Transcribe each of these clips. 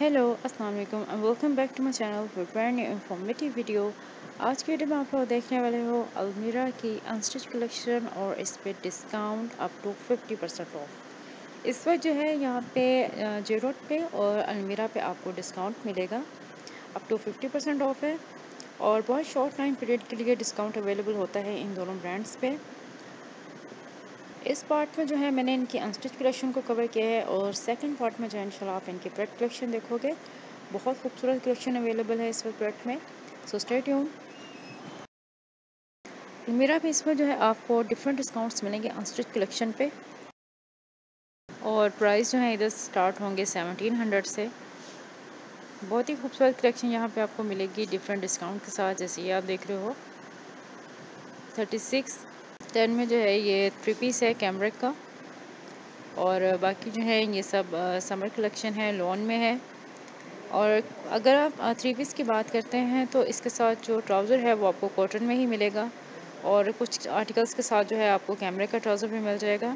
Hello अस्सलाम वालेकुम and welcome back to my channel for brand new informative video. आज की वीडियो में आप लोग देखने वाले हो अलमीरा की अनस्टिच कलेक्शन और इस पे डिस्काउंट अप टू 50% ऑफ। इस वक्त जो है यहाँ पे जे रोड पे और अलमीरा पे आपको डिस्काउंट मिलेगा, अप टू 50% ऑफ है और बहुत शॉर्ट टाइम पीरियड के लिए डिस्काउंट अवेलेबल होता है इन दोनों ब्रांड्स पे। इस पार्ट में जो है मैंने इनकी अनस्टिच कलेक्शन को कवर किया है और सेकंड पार्ट में जो है इंशाल्लाह आप इनकी प्रोडक्ट कलेक्शन देखोगे। बहुत खूबसूरत कलेक्शन अवेलेबल है इस वक्त प्रोडक्ट में, सो स्टे ट्यून। मेरा भी इसमें जो है आपको डिफरेंट डिस्काउंट्स मिलेंगे अनस्टिच कलेक्शन पे और प्राइस जो है इधर स्टार्ट होंगे 1700 से। बहुत ही खूबसूरत कलेक्शन यहाँ पे आपको मिलेगी डिफरेंट डिस्काउंट के साथ, जैसे ये आप देख रहे हो 3610 में जो है ये 3 पीस है कैमरिक का और बाकी जो है ये सब समर कलेक्शन है, लॉन में है। और अगर आप 3 पीस की बात करते हैं तो इसके साथ जो ट्राउज़र है वो आपको कॉटन में ही मिलेगा और कुछ आर्टिकल्स के साथ जो है आपको कैमरे का ट्राउज़र भी मिल जाएगा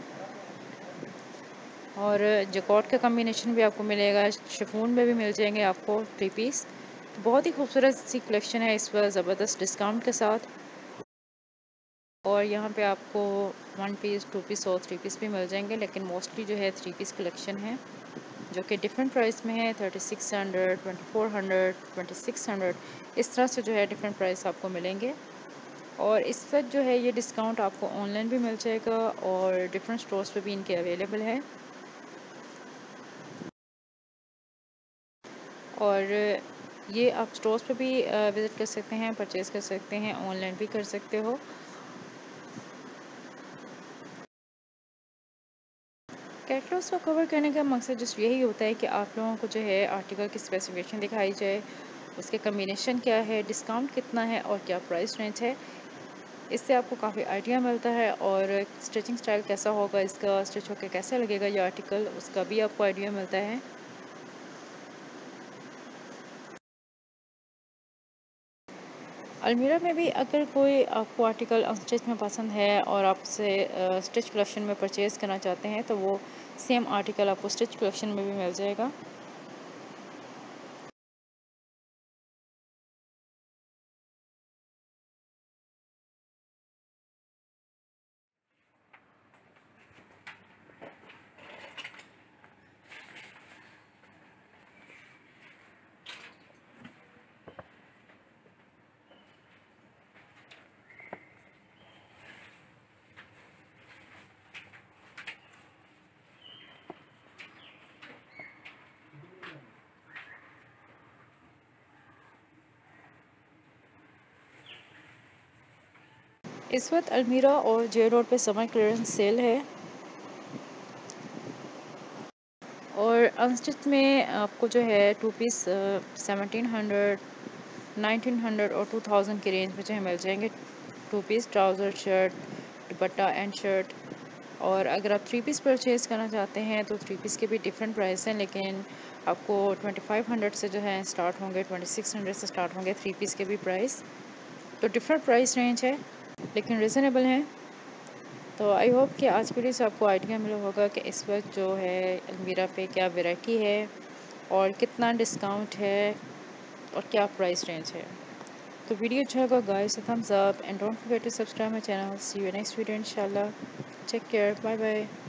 और जैकॉट का कम्बिनेशन भी आपको मिलेगा, शिफॉन में भी मिल जाएंगे आपको 3 पीस। तो बहुत ही खूबसूरत सी कलेक्शन है इस पर ज़बरदस्त डिस्काउंट के साथ। और यहाँ पे आपको 1 पीस 2 पीस और 3 पीस भी मिल जाएंगे, लेकिन मोस्टली जो है 3 पीस कलेक्शन है जो कि डिफरेंट प्राइस में है। 3600, 2400, 2600 इस तरह से जो है डिफरेंट प्राइस आपको मिलेंगे। और इस वक्त जो है ये डिस्काउंट आपको ऑनलाइन भी मिल जाएगा और डिफरेंट स्टोर्स पे भी इनके अवेलेबल है। और ये आप स्टोर्स पे भी विज़िट कर सकते हैं, परचेज़ कर सकते हैं, ऑनलाइन भी कर सकते हो। कैटलॉग्स को कवर करने का मकसद जस्ट यही होता है कि आप लोगों को जो है आर्टिकल की स्पेसिफिकेशन दिखाई जाए, उसके कम्बिनेशन क्या है, डिस्काउंट कितना है और क्या प्राइस रेंज है। इससे आपको काफ़ी आइडिया मिलता है और स्टिचिंग स्टाइल कैसा होगा, इसका स्टिच होकर कैसा लगेगा ये आर्टिकल, उसका भी आपको आइडिया मिलता है। अलमीरा में भी अगर कोई आपको आर्टिकल अनस्टिच में पसंद है और आप उसे स्टिच कलेक्शन में परचेज़ करना चाहते हैं तो वो सेम आर्टिकल आपको स्टिच कलेक्शन में भी मिल जाएगा। इस वक्त अलमीरा और जे रोड पे समर क्लियरेंस सेल है और अनस्टिच में आपको जो है 2 पीस 1700, 1900 और 2000 की रेंज में जो है मिल जाएंगे। 2 piece trouser, shirt, dupatta and shirt. और अगर आप 3 पीस परचेज़ करना चाहते हैं तो 3 पीस के भी डिफरेंट प्राइस हैं, लेकिन आपको 2500 से जो है स्टार्ट होंगे, 2600 से स्टार्ट होंगे 3 पीस के भी प्राइस। तो डिफरेंट प्राइस रेंज है लेकिन रिजनेबल हैं। तो आई होप कि आज की वीडियो से आपको आइडिया मिला होगा कि इस वक्त जो है अलमीरा पे क्या वैरायटी है और कितना डिस्काउंट है और क्या प्राइस रेंज है। तो वीडियो अच्छा होगा guys, thumbs up and don't forget to subscribe my channel. See you next video इंशाल्लाह। Take care, bye bye.